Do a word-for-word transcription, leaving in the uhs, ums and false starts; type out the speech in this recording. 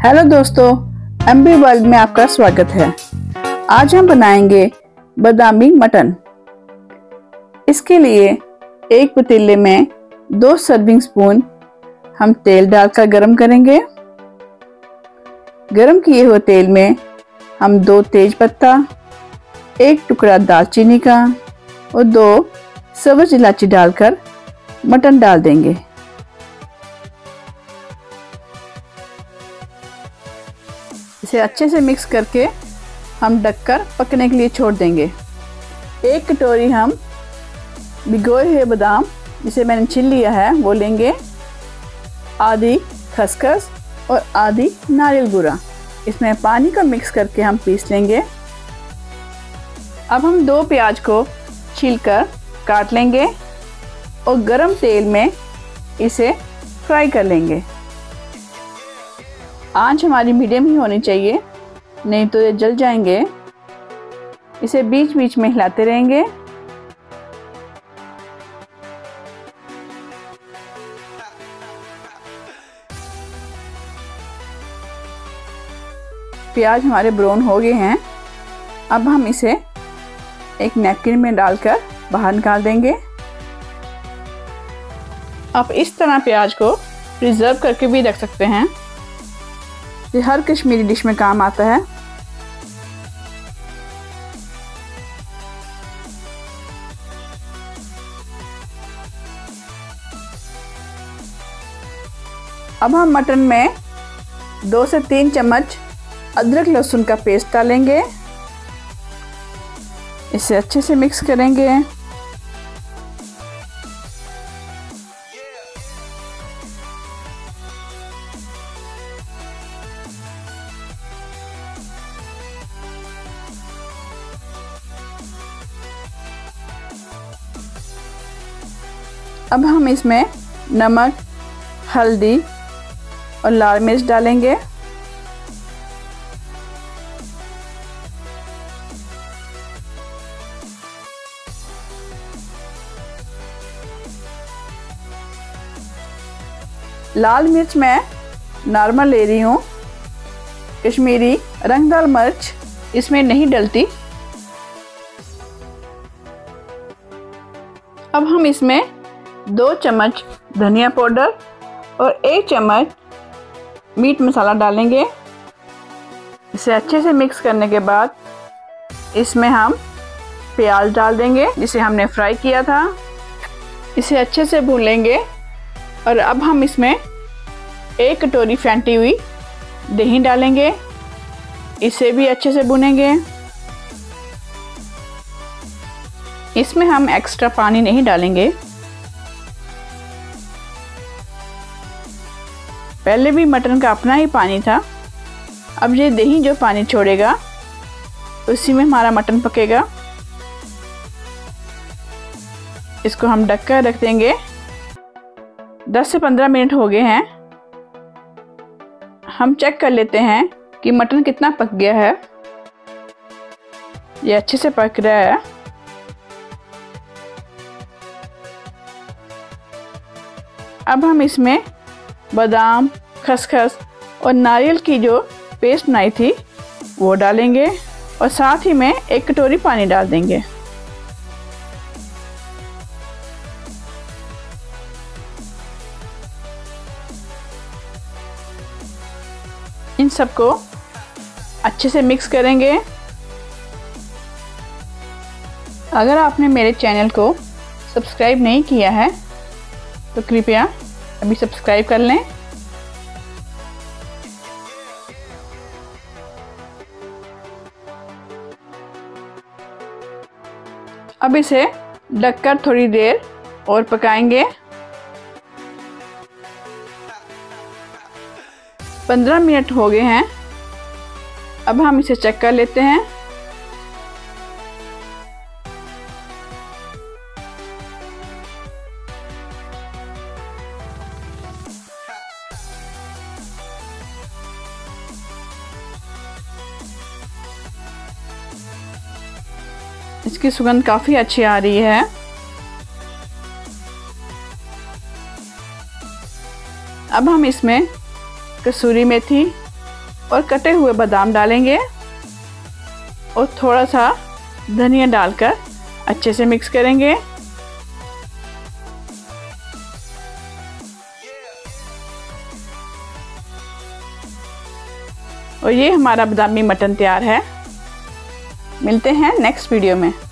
Hello दोस्तों, MB world में आपका स्वागत है। आज हम बनाएंगे बादामी मटन। इसके लिए एक पतीले में दो सर्विंग स्पून हम तेल डालकर गरम करेंगे। गरम किए हुए तेल में हम दो तेज पत्ता, एक टुकड़ा दालचीनी का और दो सब्ज इलायची डालकर मटन डाल देंगे। इसे अच्छे से मिक्स करके हम ढककर पकने के लिए छोड़ देंगे। एक कटोरी हम भिगोए हुए बादाम, जिसे मैंने छील लिया है, वो लेंगे। आधी खसखस और आधी नारियल बूरा, इसमें पानी का मिक्स करके हम पीस लेंगे। अब हम दो प्याज को छीलकर काट लेंगे और गरम तेल में इसे फ्राई कर लेंगे। आंच हमारी मीडियम ही होनी चाहिए, नहीं तो ये जल जाएंगे। इसे बीच बीच में हिलाते रहेंगे। प्याज हमारे ब्राउन हो गए हैं। अब हम इसे एक नैपकिन में डालकर बाहर निकाल देंगे। आप इस तरह प्याज को प्रिजर्व करके भी रख सकते हैं। ये हर कश्मीरी डिश में काम आता है। अब हम मटन में दो से तीन चम्मच अदरक लहसुन का पेस्ट डालेंगे। इसे अच्छे से मिक्स करेंगे। अब हम इसमें नमक, हल्दी और लाल मिर्च डालेंगे। लाल मिर्च मैं नॉर्मल ले रही हूँ, कश्मीरी रंगदार मिर्च इसमें नहीं डलती। अब हम इसमें दो चम्मच धनिया पाउडर और एक चम्मच मीट मसाला डालेंगे। इसे अच्छे से मिक्स करने के बाद इसमें हम प्याज डाल देंगे, जिसे हमने फ्राई किया था। इसे अच्छे से भून लेंगे और अब हम इसमें एक कटोरी फेंटी हुई दही डालेंगे। इसे भी अच्छे से भुनेंगे। इसमें हम एक्स्ट्रा पानी नहीं डालेंगे। पहले भी मटन का अपना ही पानी था। अब ये दही जो पानी छोड़ेगा उसी में हमारा मटन पकेगा। इसको हम ढककर रख देंगे। दस से पंद्रह मिनट हो गए हैं। हम चेक कर लेते हैं कि मटन कितना पक गया है। ये अच्छे से पक रहा है। अब हम इसमें बादाम, खसखस और नारियल की जो पेस्ट बनाई थी वो डालेंगे और साथ ही में एक कटोरी पानी डाल देंगे। इन सबको अच्छे से मिक्स करेंगे। अगर आपने मेरे चैनल को सब्सक्राइब नहीं किया है तो कृपया अभी सब्सक्राइब कर लें। अब इसे ढककर थोड़ी देर और पकाएंगे। पंद्रह मिनट हो गए हैं। अब हम इसे चेक कर लेते हैं। इसकी सुगंध काफ़ी अच्छी आ रही है। अब हम इसमें कसूरी मेथी और कटे हुए बादाम डालेंगे और थोड़ा सा धनिया डालकर अच्छे से मिक्स करेंगे। और ये हमारा बादामी मटन तैयार है। मिलते हैं नेक्स्ट वीडियो में।